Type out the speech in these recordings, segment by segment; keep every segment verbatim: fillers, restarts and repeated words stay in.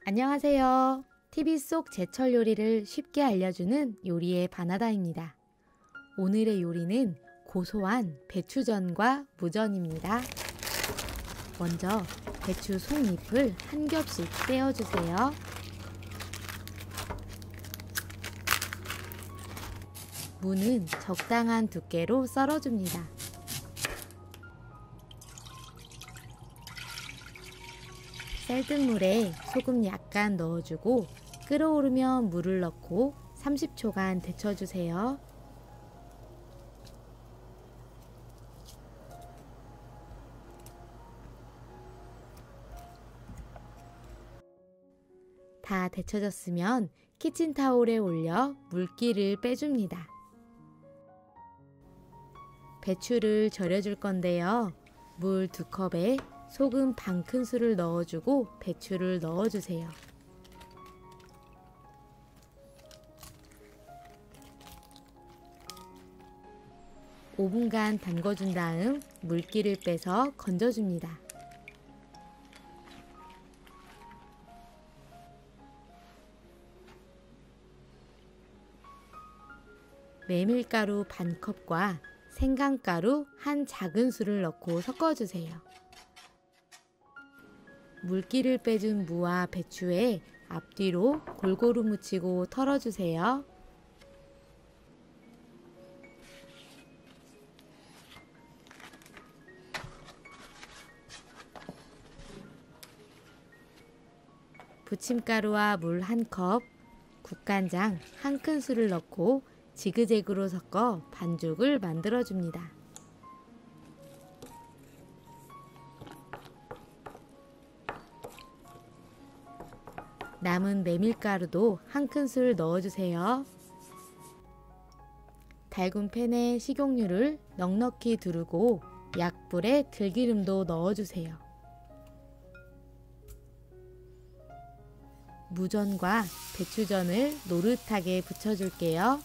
안녕하세요. 티비 속 제철 요리를 쉽게 알려주는 요리의 바나다입니다. 오늘의 요리는 고소한 배추전과 무전입니다. 먼저 배추 속잎을 한 겹씩 떼어주세요. 무는 적당한 두께로 썰어줍니다. 쌀뜨물 물에 소금 약간 넣어주고 끓어오르면 물을 넣고 삼십 초간 데쳐주세요. 다 데쳐졌으면 키친타올에 올려 물기를 빼줍니다. 배추를 절여줄 건데요. 물 두 컵에 소금 반 큰술을 넣어주고 배추를 넣어주세요. 오 분간 담궈준 다음 물기를 빼서 건져줍니다. 메밀가루 반 컵과 생강가루 한 작은술을 넣고 섞어주세요. 물기를 빼준 무와 배추에 앞뒤로 골고루 묻히고 털어주세요. 부침가루와 물 한 컵, 국간장 한 큰술을 넣고 지그재그로 섞어 반죽을 만들어줍니다. 남은 메밀가루도 한 큰술 넣어주세요. 달군 팬에 식용유를 넉넉히 두르고 약불에 들기름도 넣어주세요. 무전과 배추전을 노릇하게 부쳐줄게요.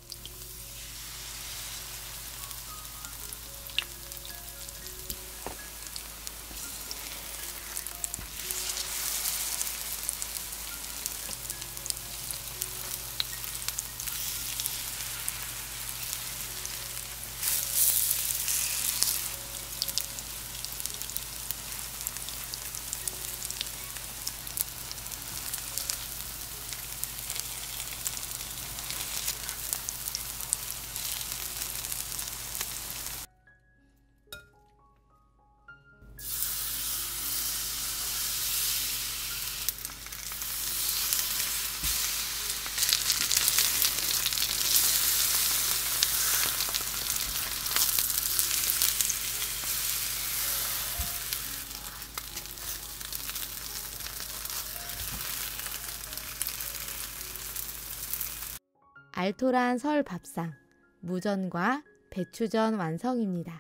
알토란 설 밥상, 무전과 배추전 완성입니다.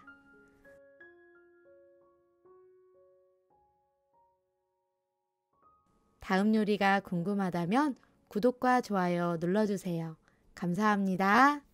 다음 요리가 궁금하다면 구독과 좋아요 눌러주세요. 감사합니다.